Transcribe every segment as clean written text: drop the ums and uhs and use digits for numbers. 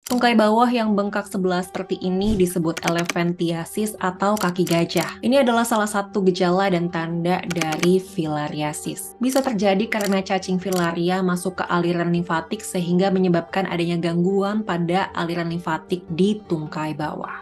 Tungkai bawah yang bengkak sebelah seperti ini disebut elephantiasis atau kaki gajah. Ini adalah salah satu gejala dan tanda dari filariasis. Bisa terjadi karena cacing filaria masuk ke aliran limfatik sehingga menyebabkan adanya gangguan pada aliran limfatik di tungkai bawah.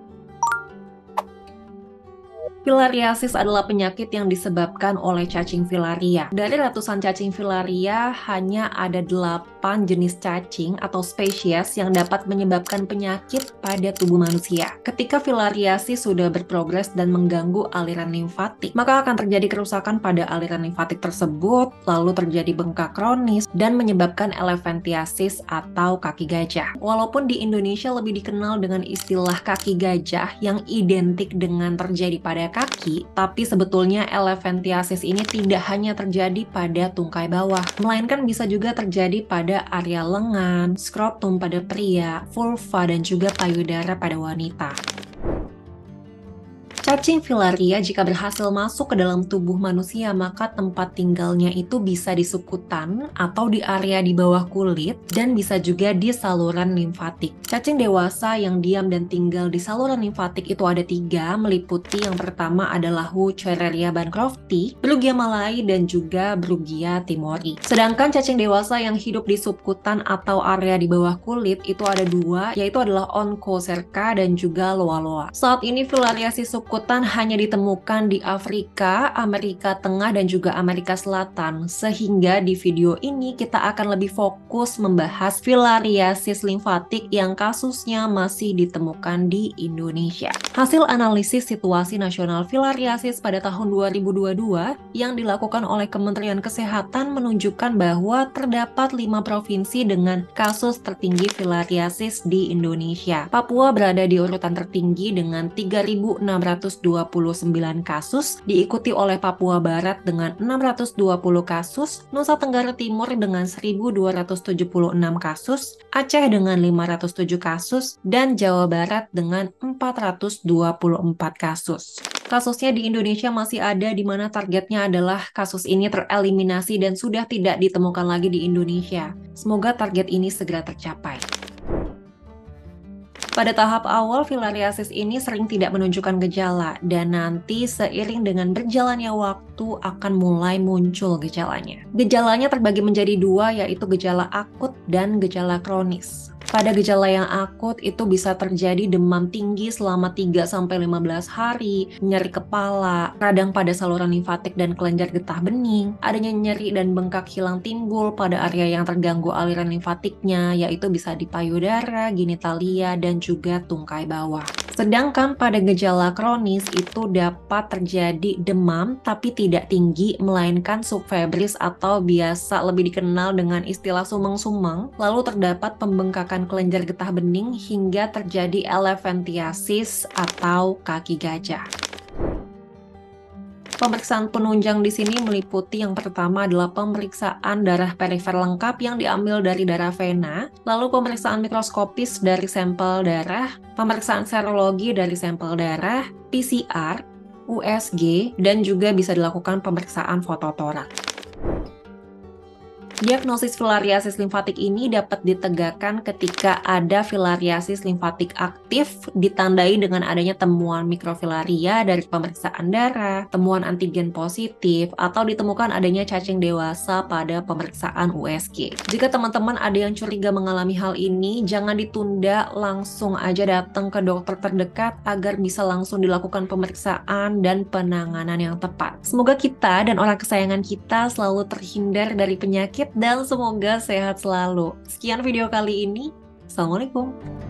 Filariasis adalah penyakit yang disebabkan oleh cacing filaria. Dari ratusan cacing filaria, hanya ada 8 jenis cacing atau spesies yang dapat menyebabkan penyakit pada tubuh manusia. Ketika filariasis sudah berprogres dan mengganggu aliran limfatik, maka akan terjadi kerusakan pada aliran limfatik tersebut, lalu terjadi bengkak kronis, dan menyebabkan elephantiasis atau kaki gajah. Walaupun di Indonesia lebih dikenal dengan istilah kaki gajah yang identik dengan terjadi pada kaki, tapi sebetulnya elephantiasis ini tidak hanya terjadi pada tungkai bawah, melainkan bisa juga terjadi pada area lengan, skrotum pada pria, vulva, dan juga payudara pada wanita. Cacing filaria jika berhasil masuk ke dalam tubuh manusia, maka tempat tinggalnya itu bisa di sukutan atau di area di bawah kulit dan bisa juga di saluran limfatik. Cacing dewasa yang diam dan tinggal di saluran limfatik itu ada 3, meliputi yang pertama adalah Wuchereria bancrofti, Brugia malai, dan juga Brugia timori. Sedangkan cacing dewasa yang hidup di subkutan atau area di bawah kulit itu ada 2, yaitu adalah Onchocerca dan juga Loa-loa. Saat ini filariasis subkutan hanya ditemukan di Afrika, Amerika Tengah, dan juga Amerika Selatan. Sehingga di video ini kita akan lebih fokus membahas filariasis limfatik yang kasusnya masih ditemukan di Indonesia. Hasil analisis situasi nasional filariasis pada tahun 2022 yang dilakukan oleh Kementerian Kesehatan menunjukkan bahwa terdapat 5 provinsi dengan kasus tertinggi filariasis di Indonesia. Papua berada di urutan tertinggi dengan 3.629 kasus, diikuti oleh Papua Barat dengan 620 kasus, Nusa Tenggara Timur dengan 1.276 kasus, Aceh dengan 507 kasus, dan Jawa Barat dengan 424 kasus. Kasusnya di Indonesia masih ada, di mana targetnya adalah kasus ini tereliminasi dan sudah tidak ditemukan lagi di Indonesia. Semoga target ini segera tercapai. Pada tahap awal, filariasis ini sering tidak menunjukkan gejala, dan nanti seiring dengan berjalannya waktu akan mulai muncul gejalanya. Gejalanya terbagi menjadi 2, yaitu gejala akut dan gejala kronis. Pada gejala yang akut itu bisa terjadi demam tinggi selama 3-15 hari, nyeri kepala, radang pada saluran limfatik dan kelenjar getah bening, adanya nyeri dan bengkak hilang timbul pada area yang terganggu aliran limfatiknya, yaitu bisa di payudara, genitalia, dan juga tungkai bawah. Sedangkan pada gejala kronis itu dapat terjadi demam tapi tidak tinggi, melainkan subfebris atau biasa lebih dikenal dengan istilah sumeng-sumeng, lalu terdapat pembengkakan kelenjar getah bening hingga terjadi elephantiasis atau kaki gajah. Pemeriksaan penunjang di sini meliputi yang pertama adalah pemeriksaan darah perifer lengkap yang diambil dari darah vena, lalu pemeriksaan mikroskopis dari sampel darah, pemeriksaan serologi dari sampel darah, PCR, USG, dan juga bisa dilakukan pemeriksaan fototoraks. Diagnosis filariasis limfatik ini dapat ditegakkan ketika ada filariasis limfatik aktif ditandai dengan adanya temuan mikrofilaria dari pemeriksaan darah, temuan antigen positif, atau ditemukan adanya cacing dewasa pada pemeriksaan USG. Jika teman-teman ada yang curiga mengalami hal ini, jangan ditunda, langsung aja datang ke dokter terdekat agar bisa langsung dilakukan pemeriksaan dan penanganan yang tepat. Semoga kita dan orang kesayangan kita selalu terhindar dari penyakit dan semoga sehat selalu. Sekian video kali ini. Assalamualaikum.